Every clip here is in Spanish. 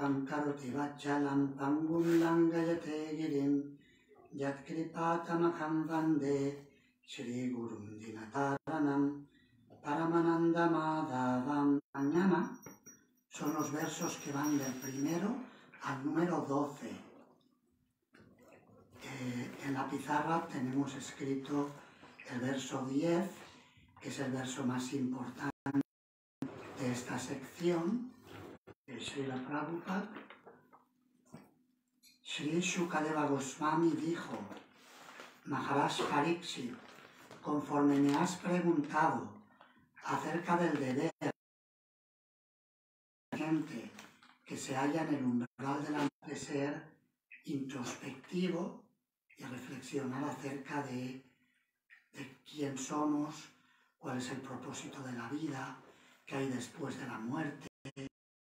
Karoti Vachalam Pangum Langayate Girim Yatkripatamaham Vande Shri Gurum Dinataranam Paramananda Madhavam. Mañana son los versos que van del primero al número 12. En la pizarra tenemos escrito el verso 10, que es el verso más importante de esta sección. Srila Prabhupada, Sri Shukadeva Goswami dijo: Maharaj Pariksit, conforme me has preguntado acerca del deber de gente que se halla en el umbral de la muerte, de ser introspectivo y reflexionar acerca de quién somos, cuál es el propósito de la vida, qué hay después de la muerte, etc.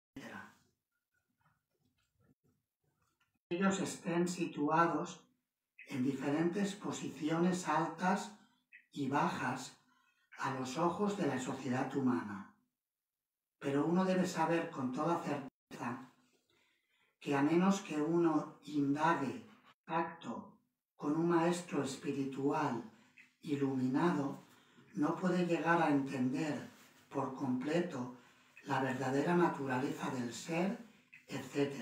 Ellos estén situados en diferentes posiciones altas y bajas a los ojos de la sociedad humana. Pero uno debe saber con toda certeza que a menos que uno indague contacto con un maestro espiritual iluminado, no puede llegar a entender por completo la verdadera naturaleza del ser, etc.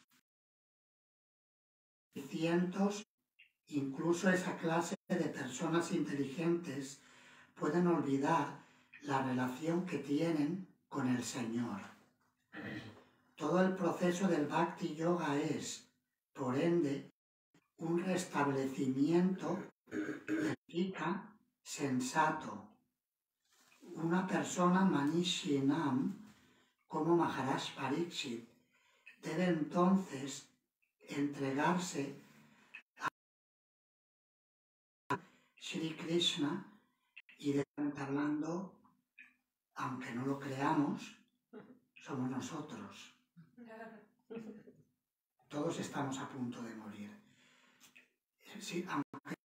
Cientos, incluso esa clase de personas inteligentes, pueden olvidar la relación que tienen con el Señor. Todo el proceso del Bhakti Yoga es, por ende, un restablecimiento de ética sensato. Una persona Manishinam, como Maharaj Pariksit, debe entonces entregarse a Shri Krishna y de hablando, aunque no lo creamos, somos nosotros. Todos estamos a punto de morir. Sí, aunque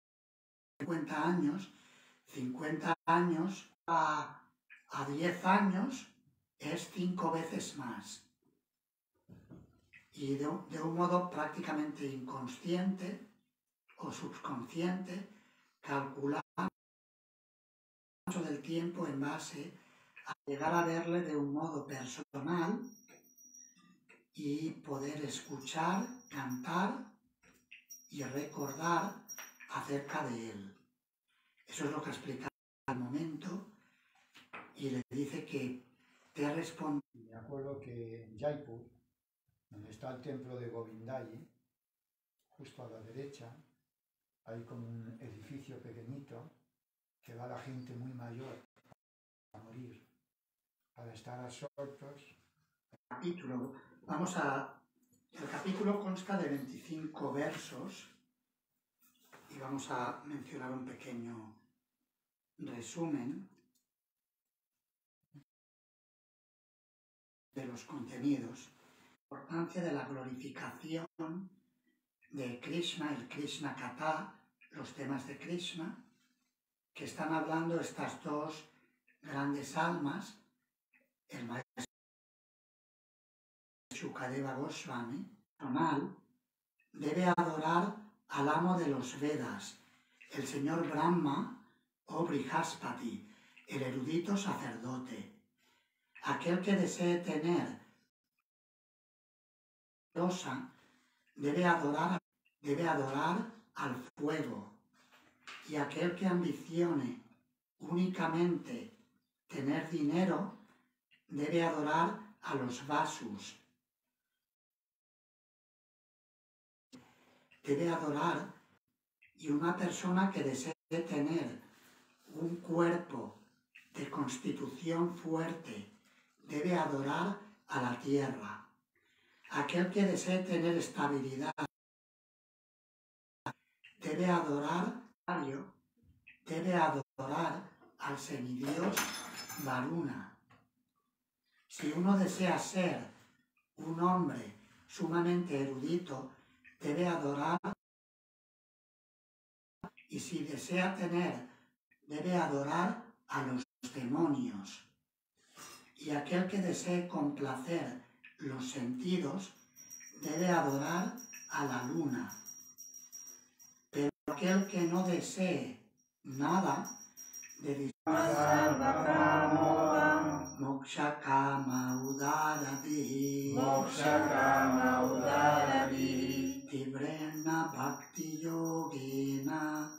50 años a 10 años es 5 veces más. Y de un modo prácticamente inconsciente o subconsciente, calculamos el paso del tiempo en base a llegar a verle de un modo personal y poder escuchar, cantar y recordar acerca de él. Eso es lo que explica al momento, y le dice que te responde. Me acuerdo que en Jaipur, donde está el templo de Govindai, justo a la derecha, hay como un edificio pequeñito que va la gente muy mayor a morir, para estar absortos. El capítulo consta de 25 versos y vamos a mencionar un pequeño resumen de los contenidos. La importancia de la glorificación de Krishna, el Krishna Katha, los temas de Krishna, que están hablando estas dos grandes almas, el maestro Shukadeva Goswami, debe adorar al amo de los Vedas, el señor Brahma o Brihaspati, el erudito sacerdote. Aquel que desee tener dosa debe adorar al fuego, y aquel que ambicione únicamente tener dinero debe adorar a los vasus. Debe adorar, y una persona que desee tener un cuerpo de constitución fuerte debe adorar a la tierra. Aquel que desee tener estabilidad debe adorar al semidios Varuna. Si uno desea ser un hombre sumamente erudito, debe adorar, y si desea debe adorar a los demonios. Y aquel que desee complacer los sentidos debe adorar a la luna. Pero aquel que no desee nada de Moksha Kama Udarati Tivrena Bhakti Yogena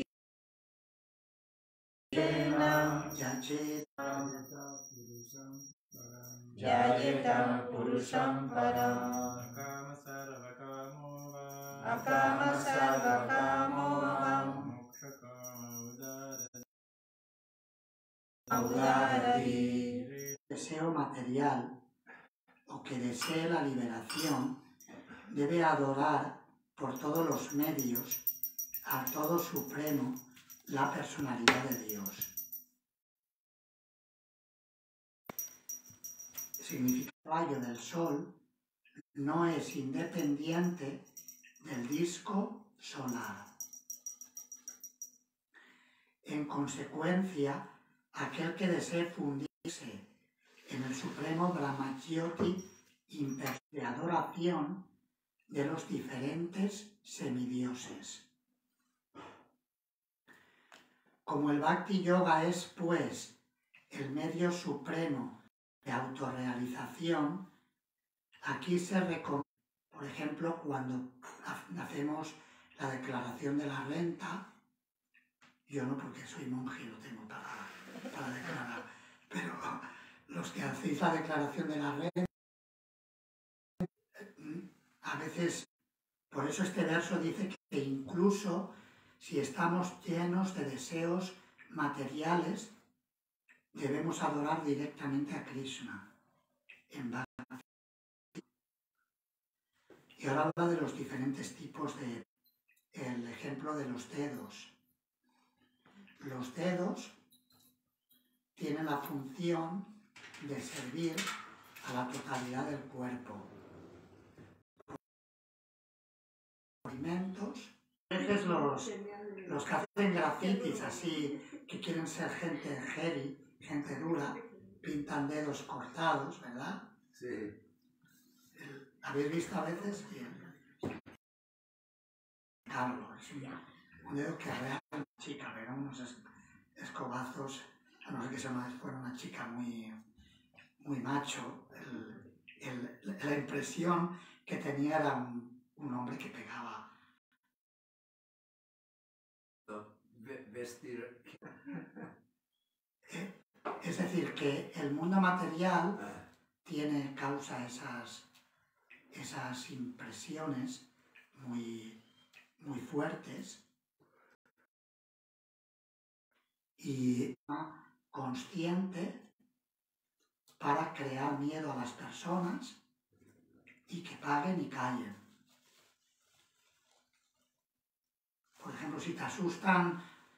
Yayetam Purusham Param Akama Sarvakamo Udarati. Deseo material o que desee la liberación debe adorar por todos los medios al Todo Supremo, la personalidad de Dios. Significa que el rayo del sol no es independiente del disco solar. En consecuencia, aquel que desee fundirse en el supremo Brahmajyoti de adoración de los diferentes semidioses. Como el Bhakti Yoga es, pues, el medio supremo de autorrealización, aquí se recomienda, por ejemplo, cuando hacemos la declaración de la renta, yo no porque soy monje lo tengo para declarar, pero los que hacéis la declaración de la renta, a veces, por eso este verso dice que incluso si estamos llenos de deseos materiales, debemos adorar directamente a Krishna en Bhakti. Y ahora habla de los diferentes tipos de, el ejemplo de los dedos. Los dedos tienen la función de servir a la totalidad del cuerpo. Alimentos. A veces los que hacen grafitis así, que quieren ser gente heavy, gente dura, pintan dedos cortados, ¿verdad? Sí. ¿Habéis visto a veces? Carlos, un dedo que arrea a una chica, pero unos escobazos, a no ser que fuera una chica muy macho. La impresión que tenía era un hombre que pegaba. Vestir. Es decir, que el mundo material causa esas impresiones muy fuertes y consciente para crear miedo a las personas y que paguen y callen. Por ejemplo, si te asustan,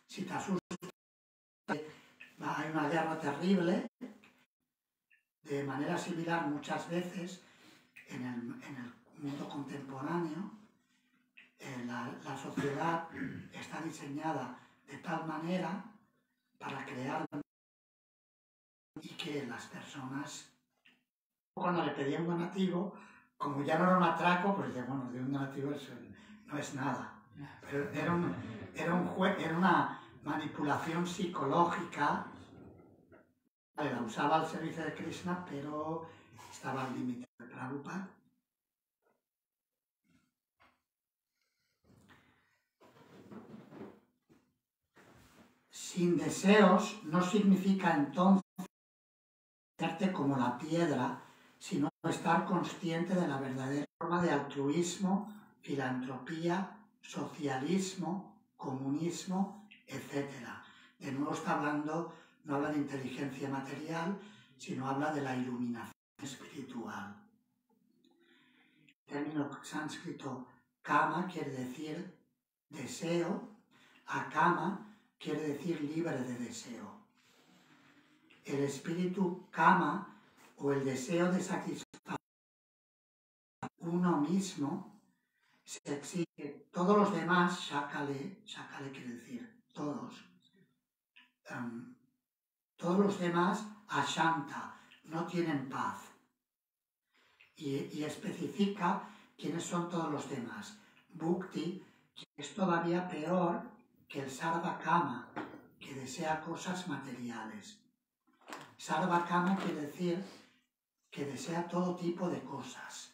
hay una guerra terrible. De manera similar, muchas veces en el mundo contemporáneo, la sociedad está diseñada de tal manera para crear y que las personas, cuando le pedían un donativo, como ya no era un atraco, pues de un donativo eso no es nada. Pero era una manipulación psicológica. La usaba al servicio de Krishna, pero estaba al límite de Prabhupada. Sin deseos no significa entonces hacerte como la piedra, sino estar consciente de la verdadera forma de altruismo, filantropía, socialismo, comunismo, etc. De nuevo está hablando, no habla de inteligencia material, sino habla de la iluminación espiritual. El término sánscrito kama quiere decir deseo, akama quiere decir libre de deseo. El espíritu kama o el deseo de satisfacer uno mismo se exige. Todos los demás, shakale quiere decir todos, todos los demás ashanta, no tienen paz. Y especifica ¿Quiénes son todos los demás? Bhukti, que es todavía peor que el sarva-kama, que desea cosas materiales. Sarva-kama quiere decir que desea todo tipo de cosas.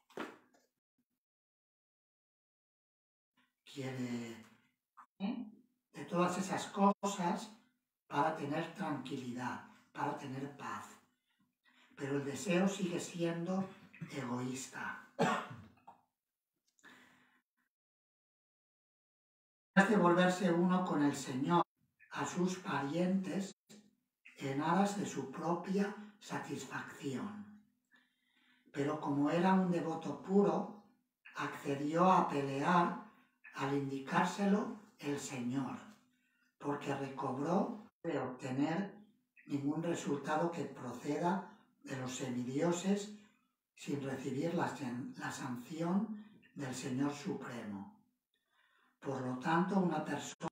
Quiere de todas esas cosas para tener tranquilidad, para tener paz. Pero el deseo sigue siendo egoísta. De volverse uno con el Señor, a sus parientes, en aras de su propia satisfacción. Pero como era un devoto puro, accedió a pelear al indicárselo el Señor, porque recobró de obtener ningún resultado que proceda de los semidioses sin recibir la sanción del Señor Supremo. Por lo tanto, una persona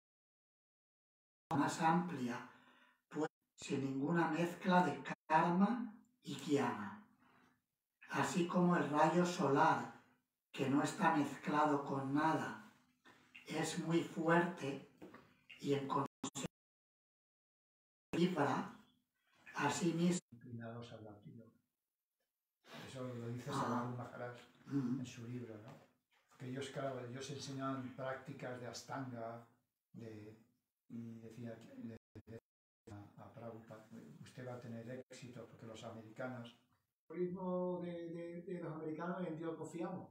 más amplia, pues sin ninguna mezcla de karma y jnana. Así como el rayo solar, que no está mezclado con nada, es muy fuerte y en consecuencia vibra, así mismo. Inclinados al latido. Eso lo dice Sadhguru Maharaj en su libro, ¿no? Que ellos, claro, ellos enseñan prácticas de Ashtanga, y decía a Prabhupada, usted va a tener éxito, porque los americanos... El ritmo de los americanos en Dios confiamos.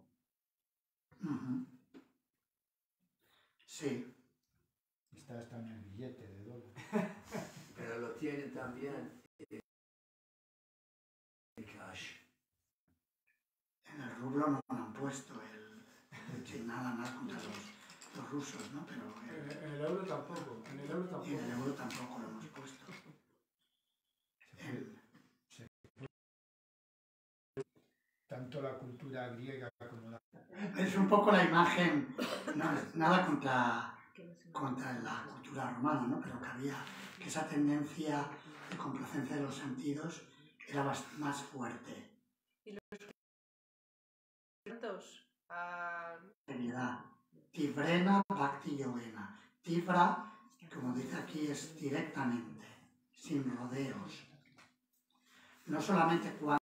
Sí. Está en el billete de dólar. Pero lo tienen también en cash. En el rublo no lo han puesto, sin nada más contra los rusos, ¿no? Pero En el euro tampoco. En el euro tampoco. y en el euro tampoco lo hemos puesto. Tanto la cultura griega como la... Es un poco la imagen, no es nada contra la cultura romana, ¿no? Pero que esa tendencia de complacencia de los sentidos era más fuerte. ¿Y los Seriedad. Tivrena Bhakti Yogena. Tivra, como dice aquí, es directamente, sin rodeos. No solamente cuando